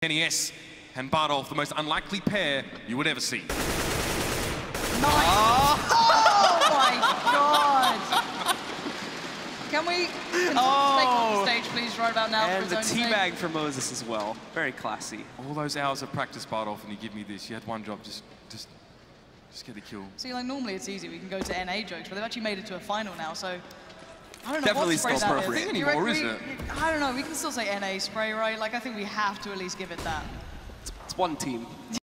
NES and Bardolph, the most unlikely pair you would ever see. Nice. Oh my God! Can we take off the stage, please, right about now? And the teabag for Moses as well. Very classy. All those hours of practice, Bardolph, and you give me this. You had one job, just get the kill. See, like normally it's easy. We can go to NA jokes, but they've actually made it to a final now, so I don't know definitely what spray still that appropriate is. Anymore, is it? I don't know. We can still say NA spray, right? Like I think we have to at least give it that. It's one team.